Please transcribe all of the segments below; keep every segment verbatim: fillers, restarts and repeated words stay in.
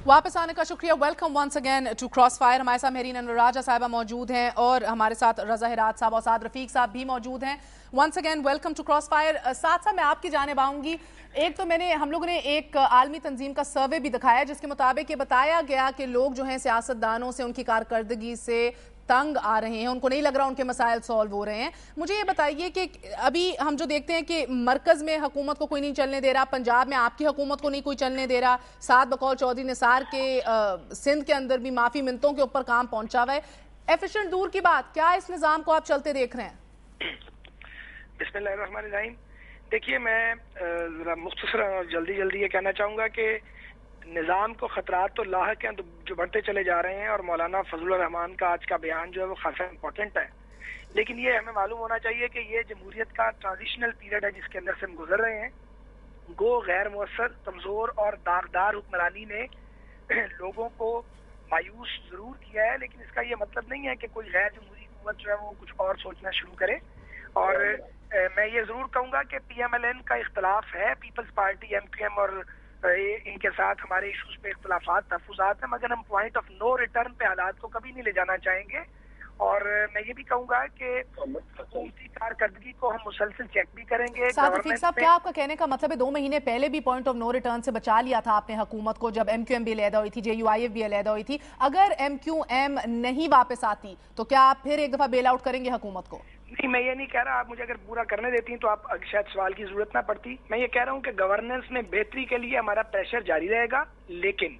वापस आने का शुक्रिया। Welcome once again to cross fire. हमारे साथ मेहरीन अनवर राजा साहिबा मौजूद हैं और हमारे साथ रजा हिरात साहब और साद रफीक साहब भी मौजूद हैं। Once again welcome to cross fire. साथ साथ मैं आपकी जानिब आऊंगी। एक तो मैंने हम लोगों ने एक आलमी तंजीम का सर्वे भी दिखाया जिसके मुताबिक ये बताया गया कि लोग जो हैं सियासतदानों से, उनकी कारकर्दगी से तंग आ रहे हैं, उनको नहीं लग रहा उनके मसाइल सॉल्व हो रहे हैं। मुझे ये बताइए कि अभी हम जो देखते हैं कि मरकज में हुकूमत को कोई नहीं चलने दे रहा, पंजाब में आपकी हुकूमत को नहीं कोई चलने दे रहा, साथ बकौल चौधरी निसार के आ, सिंध के अंदर भी माफी मिन्नतों के ऊपर काम पहुंचा हुआ है। एफिशिएंट दूर की बात, क्या इस निज़ाम को आप चलते देख रहे हैं? बिस्मिल्लाहिर्रहमानिर्रहीम। देखिए, मैं जरा मुख्तसर और जल्दी जल्दी ये कहना चाहूँगा कि निज़ाम को ख़तरात तो लाहक हैं जो बढ़ते चले जा रहे हैं, और मौलाना फजलुर रहमान का आज का बयान जो है वो खासा इम्पोर्टेंट है। लेकिन ये हमें मालूम होना चाहिए कि ये जमहूरियत का ट्रांजिशनल पीरियड है जिसके अंदर से हम गुजर रहे हैं। गो गैर मुअस्सर, कमज़ोर और दागदार हुक्मरानी ने लोगों को मायूस ज़रूर किया है, लेकिन इसका ये मतलब नहीं है कि कोई गैर जमहूरी हुकूमत जो है वो कुछ और सोचना शुरू करे। और ए, मैं ये ज़रूर कहूँगा कि पी एम एल एन का इख्तलाफ है peoples party M Q M और इनके साथ हमारे इशूज पे इख्तलाफात तहफ़्फ़ुज़ात हैं, मगर हम पॉइंट ऑफ नो रिटर्न पे हालात को कभी नहीं ले जाना चाहेंगे। और मैं ये भी कहूँगा कि हुकूमती कारकर्दगी को हम मुसलसल चेक भी करेंगे। साहब साहब क्या आपका कहने का मतलब है, दो महीने पहले भी पॉइंट ऑफ नो रिटर्न से बचा लिया था आपने हुकूमत को जब एम क्यू एम भी अलहदा हुई थी, जे यू आई एफ भी अलहदा हुई थी। अगर एम क्यू एम नहीं वापस आती तो क्या आप फिर एक दफा बेल आउट करेंगे हुकूमत को? नहीं, मैं ये नहीं कह रहा। आप मुझे अगर पूरा करने देती हैं तो आप शायद सवाल की जरूरत ना पड़ती। मैं ये कह रहा हूँ कि गवर्नेंस में बेहतरी के लिए हमारा प्रेशर जारी रहेगा, लेकिन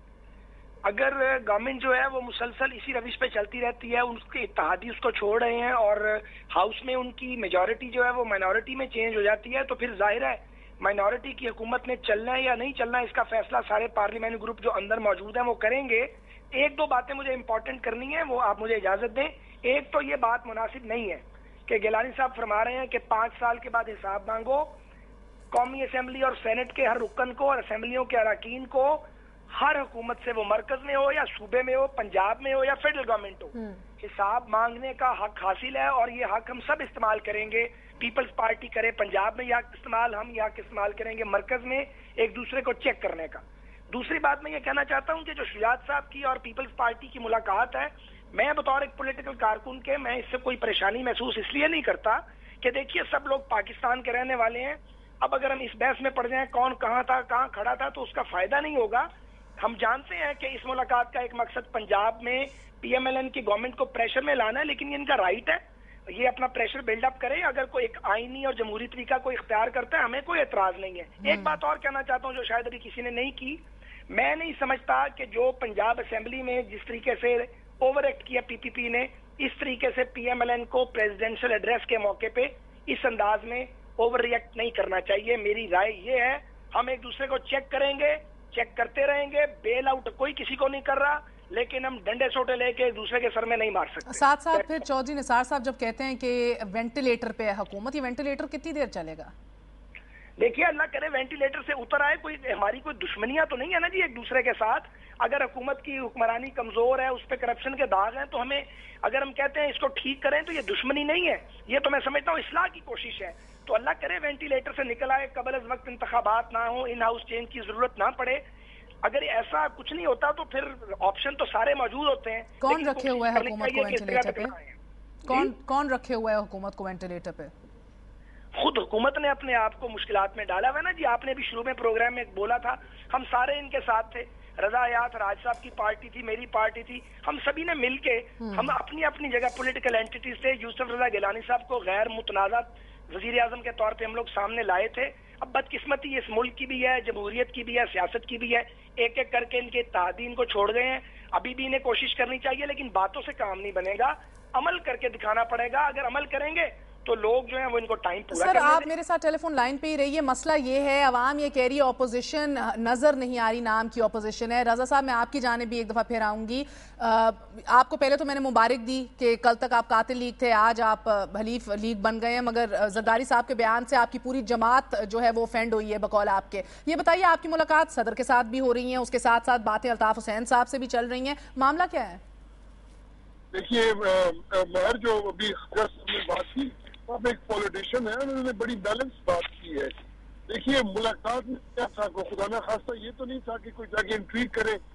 अगर गवर्नमेंट जो है वो मुसलसल इसी रविश पे चलती रहती है, उसके इत्तेहादी उसको छोड़ रहे हैं और हाउस में उनकी मेजॉरिटी जो है वो माइनॉरिटी में चेंज हो जाती है, तो फिर जाहिर है माइनॉरिटी की हुकूमत ने चलना है या नहीं चलना है, इसका फैसला सारे पार्लियामेंट्री ग्रुप जो अंदर मौजूद हैं वो करेंगे। एक दो बातें मुझे इंपॉर्टेंट करनी है, वो आप मुझे इजाजत दें। एक तो ये बात मुनासिब नहीं है कि गिलानी साहब फरमा रहे हैं कि पांच साल के बाद हिसाब मांगो। कौमी असेंबली और सेनेट के हर रुकन को और असेंबलियों के अरकान को हर हुकूमत से, वो मरकज में हो या सूबे में हो, पंजाब में हो या फेडरल गवर्नमेंट हो, हिसाब मांगने का हक हासिल है, और ये हक हम सब इस्तेमाल करेंगे। पीपल्स पार्टी करे पंजाब में, या इस्तेमाल हम या इस्तेमाल करेंगे मरकज में, एक दूसरे को चेक करने का। दूसरी बात मैं ये कहना चाहता हूँ कि जो शुजात साहब की और पीपल्स पार्टी की मुलाकात है, मैं बतौर एक पॉलिटिकल कारकुन के मैं इससे कोई परेशानी महसूस इसलिए नहीं करता कि देखिए सब लोग पाकिस्तान के रहने वाले हैं। अब अगर हम इस बहस में पड़ जाएं कौन कहाँ था कहाँ खड़ा था तो उसका फायदा नहीं होगा। हम जानते हैं कि इस मुलाकात का एक मकसद पंजाब में पी एम एल एन की गवर्नमेंट को प्रेशर में लाना है, लेकिन ये इनका राइट है, ये अपना प्रेशर बिल्डअप करे। अगर कोई एक आईनी और जमहूरी तरीका को इख्तियार करता है, हमें कोई एतराज नहीं है। एक बात और कहना चाहता हूँ जो शायद अभी किसी ने नहीं की, मैं नहीं समझता कि जो पंजाब असेंबली में जिस तरीके से ओवर एक्ट किया पी पी पी ने, इस तरीके से पी एम एल एन को प्रेसिडेंशियल एड्रेस के मौके पे इस अंदाज में ओवर रिएक्ट नहीं करना चाहिए। मेरी राय ये है, हम एक दूसरे को चेक करेंगे, चेक करते रहेंगे। बेल आउट कोई किसी को नहीं कर रहा, लेकिन हम डंडे सोटे लेके एक दूसरे के सर में नहीं मार सकते। साथ साथ फिर चौधरी निसार साहब जब कहते हैं कि वेंटिलेटर पे है हुकूमत, ये वेंटिलेटर कितनी देर चलेगा? देखिए, अल्लाह करे वेंटिलेटर से उतर आए। कोई हमारी कोई दुश्मनियां तो नहीं है ना जी एक दूसरे के साथ। अगर हुकूमत की हुक्मरानी कमजोर है, उस पर करप्शन के दाग हैं, तो हमें अगर हम कहते हैं इसको ठीक करें तो ये दुश्मनी नहीं है, ये तो मैं समझता हूँ इस्लाह की कोशिश है। तो अल्लाह करे वेंटिलेटर से निकल आए, कबल अज वक्त इंतखाबात ना हो, इन हाउस चेंज की जरूरत ना पड़े। अगर ऐसा कुछ नहीं होता तो फिर ऑप्शन तो सारे मौजूद होते हैं। कौन रखे हुआ है हुकूमत को वेंटिलेटर पे? कौन कौन रखे हुआ है हुकूमत को वेंटिलेटर पे? खुद हुकूमत ने अपने आप को मुश्किलात में डाला हुआ है ना जी। आपने भी शुरू में प्रोग्राम में बोला था, हम सारे इनके साथ थे। रजा हयात राज साहब की पार्टी थी, मेरी पार्टी थी, हम सभी ने मिलके हम अपनी अपनी जगह पॉलिटिकल एंटिटीज थे। यूसुफ रजा गिलानी साहब को गैर मुतनाज़ा वजीर आजम के तौर पे हम लोग सामने लाए थे। अब बदकिस्मती इस मुल्क की भी है, जमहूरियत की भी है, सियासत की भी है, एक एक करके इनके इत्तेहादी इनको छोड़ गए हैं। अभी भी इन्हें कोशिश करनी चाहिए, लेकिन बातों से काम नहीं बनेगा, अमल करके दिखाना पड़ेगा। अगर अमल करेंगे तो लोग जो हैं वो इनको टाइम पूरा सर, आप मेरे साथ टेलीफोन लाइन पे ही रहिए। मसला ये है, अवाम ये कह रही है ऑपोजिशन नजर नहीं आ रही, नाम की ऑपोजिशन है। रजा साहब, मैं आपकी जानिब भी एक दफा फिर आऊंगी। आपको पहले तो मैंने मुबारक दी कि कल तक आप कातिल लीग थे, आज आप हलीफ लीग बन गए हैं, मगर जरदारी साहब के बयान से आपकी पूरी जमात जो है वो ऑफेंड हुई है बकौल आपके। ये बताइए, आपकी मुलाकात सदर के साथ भी हो रही है, उसके साथ साथ बातें अल्ताफ हुसैन साहब से भी चल रही हैं, मामला क्या है? देखिए, महर जो अभी बात की, आप एक पॉलिटिशियन है, उन्होंने बड़ी बैलेंस बात की है। देखिए, मुलाकात में क्या था, खुदा ना खास्ता ये तो नहीं था कि कोई जाके इंट्रीग करे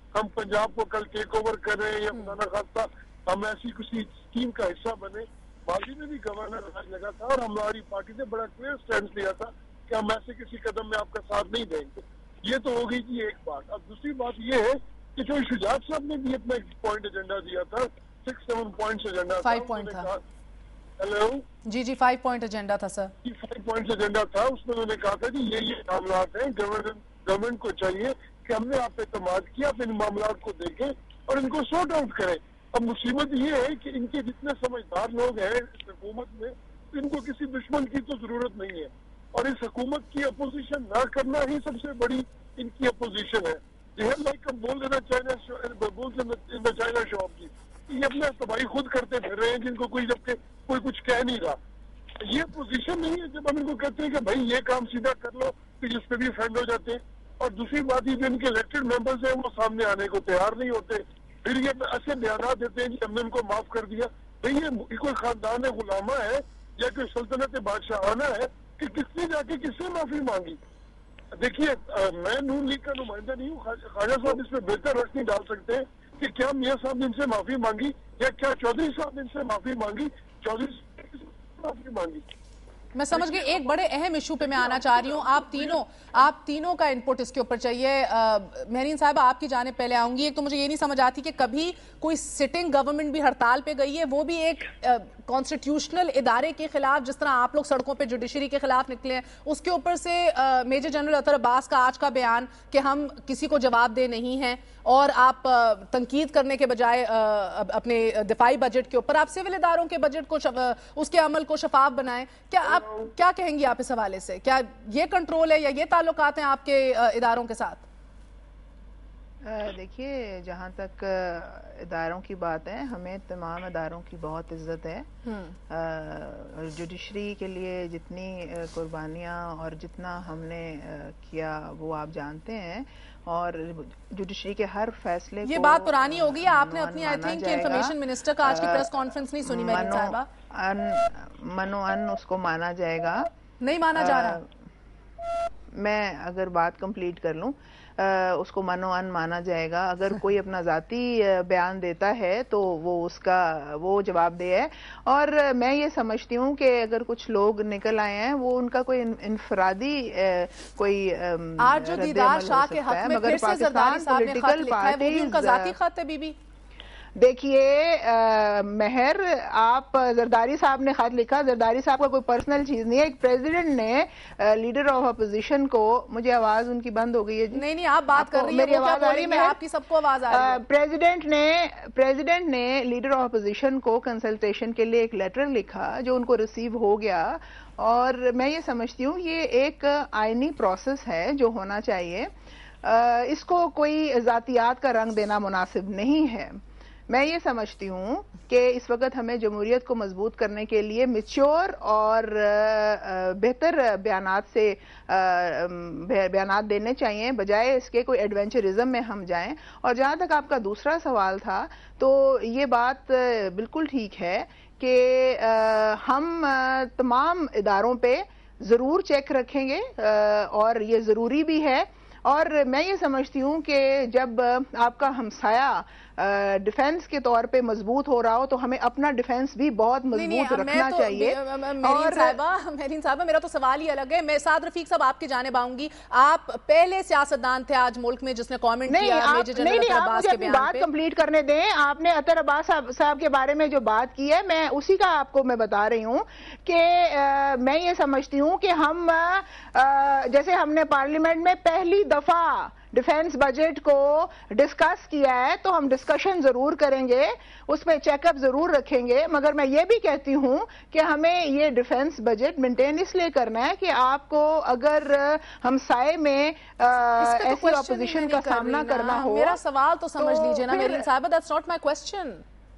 ہم پنجاب کو کل ٹیک اوور کر رہے ہیں یا خدا نخواستہ ہم ایسی کسی اسکیم کا حصہ بنے. ماضی میں بھی گورنر راج لگا تھا اور ہماری پارٹی نے بڑا کلیئر اسٹینڈ لیا تھا کہ ہم ایسے کسی قدم میں آپ کا ساتھ نہیں دیں گے. یہ تو ہو گئی تھی ایک بات. اب دوسری بات یہ ہے کہ جو شجاعت صاحب نے بھی اپنا ایک پوائنٹ ایجنڈا دیا تھا, سکس سیون پوائنٹس ایجنڈا تھا. ہیلو جی جی فائیو پوائنٹ ایجنڈا تھا سر. جی فائیو پوائنٹس ایجنڈا تھا. اس میں انہوں نے کہا تھا کہ یہ یہ معاملات ہیں, گورنمنٹ کو چاہیے کہ ہم نے آپ پہ اعتماد کیا, آپ ان معاملات کو دیکھیں اور ان کو سارٹ آؤٹ کریں. اب مصیبت یہ ہے کہ ان کے جتنے سمجھدار لوگ ہیں اس حکومت میں, ان کو کسی دشمن کی تو ضرورت نہیں ہے, اور اس حکومت کی اپوزیشن نہ کرنا ہی سب سے بڑی ان کی اپوزیشن ہے. لائک ہم بول دینا چائنا چائنا شاپ کی, یہ اپنا تباہی خود کرتے پھر رہے ہیں جن کو کوئی جب کوئی کچھ کہہ نہیں رہا. یہ پوزیشن نہیں ہے جب ہم ان کو کہتے ہیں کہ بھائی یہ کام سیدھا کر لو تو جس پہ بھی فرینڈ ہو جاتے ہیں. اور دوسری بات یہ جو ان کے الیکٹڈ ممبرز ہیں وہ سامنے آنے کو تیار نہیں ہوتے, پھر یہ ایسے بیانات دیتے ہیں کہ ہم نے ان کو معاف کر دیا. بھائی یہ کوئی خاندان غلامہ ہے یا کوئی سلطنت بادشاہانہ ہے کہ کس نے جا کے کس سے معافی مانگی؟ دیکھیے میں نون لیگ کا نمائندہ نہیں ہوں, خواجہ صاحب اس میں بہتر روشنی ڈال سکتے ہیں کہ کیا میاں صاحب نے ان سے معافی مانگی یا کیا چودھری صاحب نے ان سے معافی مانگی, چودھری صاحب نے معافی مانگی. میں سمجھ گئی. ایک بڑے اہم ایشو پہ میں آنا چاہ رہی ہوں, آپ تینوں آپ تینوں کا انپٹ اس کے اوپر چاہیے. مہرین صاحبہ آپ کی جانب پہلے آؤں گی. ایک تو مجھے یہ نہیں سمجھ آتی کہ کبھی کوئی سٹنگ گورنمنٹ بھی ہڑتال پہ گئی ہے, وہ بھی ایک کانسٹیٹیوشنل ادارے کے خلاف, جس طرح آپ لوگ سڑکوں پہ جوڈیشری کے خلاف نکلے ہیں. اس کے اوپر سے میجر جنرل اطہر عباس کا آج کا بیان کہ ہم کسی کو جواب دہ نہیں ہیں, اور آپ تنقید کرنے کے بجائے اپنے دفاعی بجٹ کے اوپر آپ سول اداروں کے بجٹ کو اس کے عمل کو شفاف بنائیں. کیا آپ کیا کہیں گی آپ اس حوالے سے؟ کیا یہ کنٹرول ہے یا یہ تعلقات ہیں آپ کے اداروں کے ساتھ؟ دیکھیے جہاں تک اداروں کی بات ہے, ہمیں تمام اداروں کی بہت عزت ہے. جوڈیشری کے لیے جتنی قربانیاں اور جتنا ہم نے کیا وہ آپ جانتے ہیں, اور جوڈیشری کے ہر فیصلے یہ بات پرانی ہوگی. آپ نے اپنی آئی تھنک انفارمیشن منسٹر کا آج کی پریس کانفرنس نہیں سنی مہرین صاحبہ. منو ان اس کو مانا جائے گا, نہیں مانا جا رہا. میں اگر بات کمپلیٹ کر لوں, اس کو منو ان مانا جائے گا. اگر کوئی اپنا ذاتی بیان دیتا ہے تو وہ اس کا وہ جواب دہ ہے. اور میں یہ سمجھتی ہوں کہ اگر کچھ لوگ نکل آئے ہیں وہ ان کا کوئی انفرادی کوئی آج جو دیدار شاہ کے حق میں پھر سے زرداری صاحب نے خط لکھا ہے, وہ بھی ان کا ذاتی خط ہے. بی بی دیکھیے مہر, آپ زرداری صاحب نے خط لکھا, زرداری صاحب کا کوئی پرسنل چیز نہیں ہے. ایک پریزیڈنٹ نے لیڈر آف اپوزیشن کو, مجھے آواز ان کی بند ہو گئی ہے جی, نہیں نہیں آپ بات کر رہی ہیں, میری آواز آ رہی ہے, آپ کی سب کو آواز آ رہی ہے. پریزیڈنٹ نے پریزیڈنٹ نے لیڈر آف اپوزیشن کو کنسلٹیشن کے لیے ایک لیٹر لکھا جو ان کو ریسیو ہو گیا, اور میں یہ سمجھتی ہوں یہ ایک آئینی پروسیس ہے جو ہونا چاہیے. اس کو کوئی ذاتیات کا رنگ دینا مناسب نہیں ہے. میں یہ سمجھتی ہوں کہ اس وقت ہمیں جمہوریت کو مضبوط کرنے کے لیے میچور اور بہتر بیانات سے بیانات دینے چاہیے, بجائے اس کے کوئی ایڈونچرزم میں ہم جائیں. اور جہاں تک آپ کا دوسرا سوال تھا, تو یہ بات بالکل ٹھیک ہے کہ ہم تمام اداروں پہ ضرور چیک رکھیں گے, اور یہ ضروری بھی ہے. اور میں یہ سمجھتی ہوں کہ جب آپ کا ہمسایہ ڈیفنس کے طور پہ مضبوط ہو رہا ہو تو ہمیں اپنا ڈیفنس بھی بہت مضبوط رکھنا چاہیے. مہرین صاحبہ مہرین صاحبہ میرا تو سوال ہی الگ ہے. میں سعد رفیق صاحب آپ کی جانب آؤں گی. آپ پہلے سیاستدان تھے آج ملک میں جس نے کامنٹ کیا میجر جنرل اطہر عباس کے بیان پہ. بات کمپلیٹ کرنے دیں. آپ نے اطہر عباس صاحب کے بارے میں جو بات کی ہے, میں اسی کا آپ کو میں بتا رہی ہوں کہ میں یہ سمجھتی ہوں کہ ہم جیسے ہم نے پارلیمنٹ میں پہلی دفعہ ڈیفنس بجٹ کو ڈسکس کیا ہے, تو ہم ڈسکشن ضرور کریں گے, اس میں چیک اپ ضرور رکھیں گے. مگر میں یہ بھی کہتی ہوں کہ ہمیں یہ ڈیفنس بجٹ مینٹین اس لیے کرنا ہے کہ آپ کو اگر ہمسائے میں ایسی اپوزیشن کا سامنا کرنا ہو. میرا سوال تو سمجھ لیجئے نا مہرین صاحبہ, that's not my question.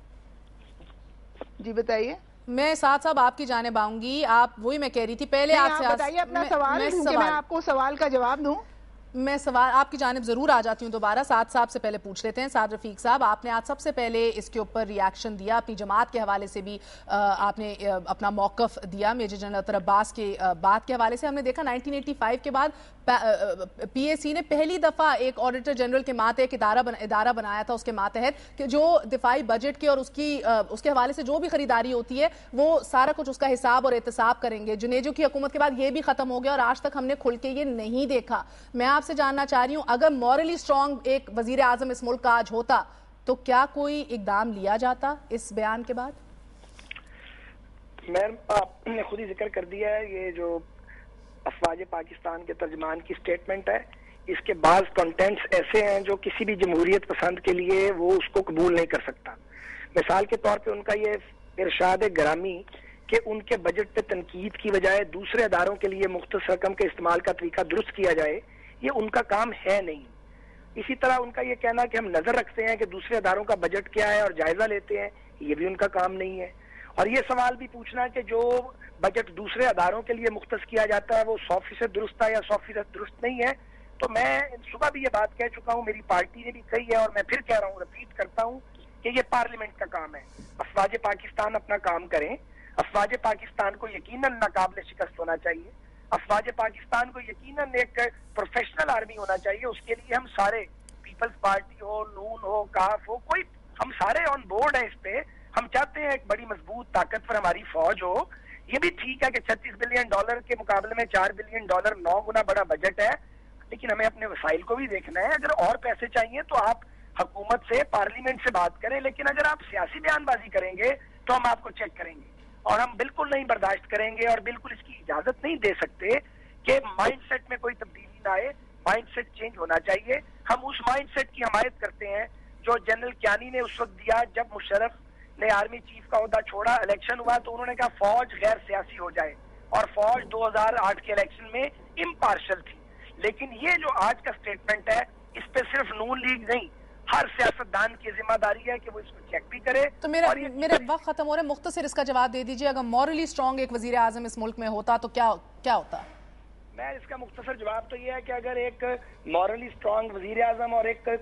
جی بتائیے. میں ساتھ صاحب آپ کی جانب آؤں گی. آپ وہی میں کہہ رہی تھی پہلے آپ سے بتائیے اپنا سوال, کیونکہ میں آپ کو سوال کا جواب دوں. میں سوال آپ کی جانب ضرور آ جاتی ہوں دوبارہ. سعد صاحب سے پہلے پوچھ لیتے ہیں. سعد رفیق صاحب, آپ نے آج سب سے پہلے اس کے اوپر ریاکشن دیا, اپنی جماعت کے حوالے سے بھی آپ نے اپنا موقف دیا میجر جنرل اطہر عباس کے بات کے حوالے سے. ہم نے دیکھا نائنٹین ایٹی فائیو کے بعد پی اے سی نے پہلی دفعہ ایک آڈیٹر جنرل کے ماتحت ایک ادارہ بنایا تھا, اس کے ماتحت کہ جو دفاعی بجٹ کے اور اس کی اس کے حوالے سے جو بھی خریداری ہوتی ہے وہ سارا کچھ اس کا حساب اور احتساب کریں گے. جنیجو کی حکومت کے بعد یہ بھی ختم ہو گیا اور آج تک ہم نے کھل کے یہ نہیں دیکھا. میں آپ سے جاننا چاہ رہی ہوں, اگر مورلی اسٹرانگ ایک وزیر اعظم اس ملک کا آج ہوتا تو کیا کوئی اقدام لیا جاتا اس بیان کے بعد؟ میم آپ نے خود ہی ذکر کر دیا ہے, یہ جو افواج پاکستان کے ترجمان کی سٹیٹمنٹ ہے, اس کے بعض کنٹینٹس ایسے ہیں جو کسی بھی جمہوریت پسند کے لیے وہ اس کو قبول نہیں کر سکتا. مثال کے طور پہ ان کا یہ ارشاد گرامی کہ ان کے بجٹ پہ تنقید کی بجائے دوسرے اداروں کے لیے مختص رقم کے استعمال کا طریقہ درست کیا جائے, یہ ان کا کام ہے نہیں. اسی طرح ان کا یہ کہنا کہ ہم نظر رکھتے ہیں کہ دوسرے اداروں کا بجٹ کیا ہے اور جائزہ لیتے ہیں, یہ بھی ان کا کام نہیں ہے. اور یہ سوال بھی پوچھنا کہ جو بجٹ دوسرے اداروں کے لیے مختص کیا جاتا ہے وہ سو فیصد درست ہے یا سو فیصد درست نہیں ہے. تو میں صبح بھی یہ بات کہہ چکا ہوں, میری پارٹی نے بھی کہی ہے اور میں پھر کہہ رہا ہوں, رپیٹ کرتا ہوں کہ یہ پارلیمنٹ کا کام ہے. افواج پاکستان اپنا کام کریں. افواج پاکستان کو یقیناً ناقابل شکست ہونا چاہیے. افواج پاکستان کو یقیناً ایک پروفیشنل آرمی ہونا چاہیے. اس کے لیے ہم سارے, پیپلز پارٹی ہو, نون ہو, کاف ہو, کوئی, ہم سارے آن بورڈ ہیں اس پہ. ہم چاہتے ہیں ایک بڑی مضبوط طاقتور ہماری فوج ہو. یہ بھی ٹھیک ہے کہ چھتیس بلین ڈالر کے مقابلے میں چار بلین ڈالر نو گنا بڑا بجٹ ہے, لیکن ہمیں اپنے وسائل کو بھی دیکھنا ہے. اگر اور پیسے چاہیے تو آپ حکومت سے, پارلیمنٹ سے بات کریں, لیکن اگر آپ سیاسی بیان بازی کریں گے تو ہم آپ کو چیک کریں گے اور ہم بالکل نہیں برداشت کریں گے اور بالکل اس کی اجازت نہیں دے سکتے کہ مائنڈ سیٹ میں کوئی تبدیلی نہ آئے. مائنڈ سیٹ چینج ہونا چاہیے. ہم اس مائنڈ سیٹ کی حمایت کرتے ہیں جو جنرل کیانی نے اس وقت دیا جب مشرف نے آرمی چیف کا عہدہ چھوڑا, الیکشن ہوا تو انہوں نے کہا فوج غیر سیاسی ہو جائے, اور فوج دو ہزار آٹھ کے الیکشن میں امپارشل تھی. لیکن یہ جو آج کا سٹیٹمنٹ ہے, اس پہ صرف نون لیگ نہیں, ہر سیاستدان کی ذمہ داری ہے کہ وہ اس کو چیک بھی کرے. تو میرا میرا وقت ختم ہو رہا ہے, مختصر اس کا جواب دے دیجئے. اگر مورلی اسٹرانگ ایک وزیر اعظم اس ملک میں ہوتا تو کیا کیا ہوتا؟ میں اس کا مختصر جواب تو یہ ہے کہ اگر ایک مورلی اسٹرانگ وزیر اعظم اور ایک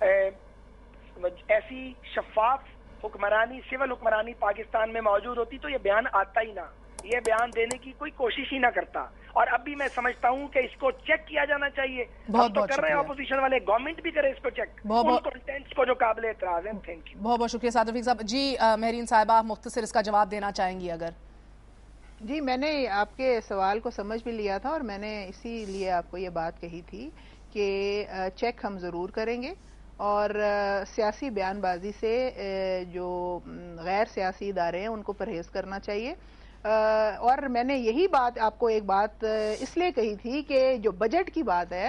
ایسی شفاف حکمرانی, سول حکمرانی پاکستان میں موجود ہوتی تو یہ بیان آتا ہی نہ, یہ بیان دینے کی کوئی کوشش ہی نہ کرتا. اور اب بھی میں سمجھتا ہوں کہ اس کو چیک کیا جانا چاہیے. ہم تو کر رہے ہیں اپوزیشن والے, گورنمنٹ بھی کرے اس کو چیک, ان کنٹینٹس کو جو قابل اعتراض ہیں. Thank you. بہت بہت شکریہ سعد رفیق صاحب. جی مہرین صاحبہ, مختصر اس کا جواب دینا چاہیں گی اگر؟ جی, میں نے آپ کے سوال کو سمجھ بھی لیا تھا اور میں نے اسی لیے آپ کو یہ بات کہی تھی کہ چیک ہم ضرور کریں گے اور سیاسی بیان بازی سے جو غیر سیاسی ادارے ہیں ان کو پرہیز کرنا چاہیے. اور میں نے یہی بات آپ کو ایک بات اس لیے کہی تھی کہ جو بجٹ کی بات ہے,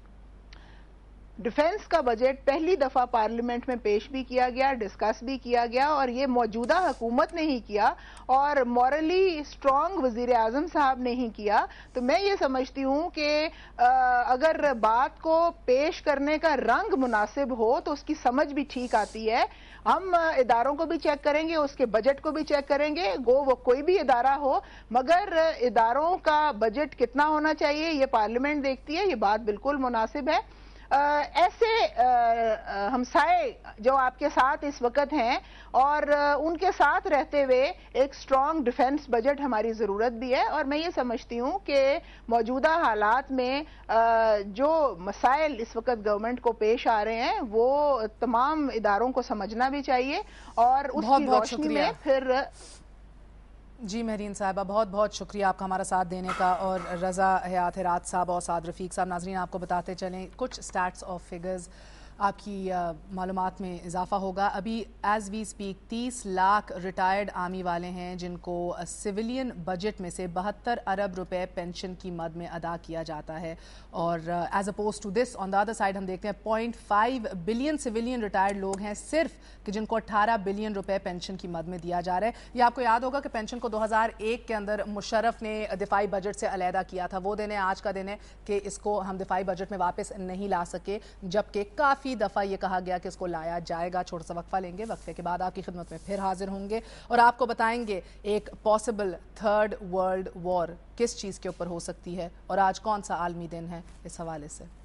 ڈیفنس کا بجٹ پہلی دفعہ پارلیمنٹ میں پیش بھی کیا گیا, ڈسکس بھی کیا گیا, اور یہ موجودہ حکومت نے ہی کیا اور مورلی اسٹرانگ وزیر اعظم صاحب نے ہی کیا. تو میں یہ سمجھتی ہوں کہ اگر بات کو پیش کرنے کا رنگ مناسب ہو تو اس کی سمجھ بھی ٹھیک آتی ہے. ہم اداروں کو بھی چیک کریں گے, اس کے بجٹ کو بھی چیک کریں گے, گو وہ کوئی بھی ادارہ ہو, مگر اداروں کا بجٹ کتنا ہونا چاہیے یہ پارلیمنٹ دیکھتی ہے. یہ بات بالکل مناسب ہے. ایسے ہمسائے جو آپ کے ساتھ اس وقت ہیں اور ان کے ساتھ رہتے ہوئے ایک سٹرانگ ڈیفنس بجٹ ہماری ضرورت بھی ہے. اور میں یہ سمجھتی ہوں کہ موجودہ حالات میں جو مسائل اس وقت گورنمنٹ کو پیش آ رہے ہیں وہ تمام اداروں کو سمجھنا بھی چاہیے اور اس کی روشنی میں پھر. جی مہرین صاحبہ, بہت بہت شکریہ آپ کا ہمارا ساتھ دینے کا, اور رضا حیات ہرات صاحب اور سعد رفیق صاحب. ناظرین آپ کو بتاتے چلیں کچھ سٹیٹس اور فگرز, آپ کی معلومات میں اضافہ ہوگا. ابھی ایز وی سپیک تیس لاکھ ریٹائرڈ آرمی والے ہیں جن کو سویلین بجٹ میں سے بہتر ارب روپے پینشن کی مد میں ادا کیا جاتا ہے, اور as opposed to this on the other side ہم دیکھتے ہیں point five billion civilian retired لوگ ہیں صرف کہ جن کو اٹھارہ بلین روپے پینشن کی مد میں دیا جا رہا ہے. یہ آپ کو یاد ہوگا کہ پینشن کو دو ہزار ایک کے اندر مشرف نے دفاعی بجٹ سے علیحدہ کیا تھا. وہ دن ہے آج کا دن ہے کہ اس کو ہم دفاعی بجٹ میں واپس نہیں لا سکے, جبکہ کافی دفعہ یہ کہا گیا کہ اس کو لایا جائے گا. چھوٹا سا وقفہ لیں گے, وقفے کے بعد آپ کی خدمت میں پھر حاضر ہوں گے اور آپ کو بتائیں گے ایک پاسبل تھرڈ ورلڈ وار کس چیز کے اوپر ہو سکتی ہے اور آج کون سا عالمی دن ہے اس حوالے سے.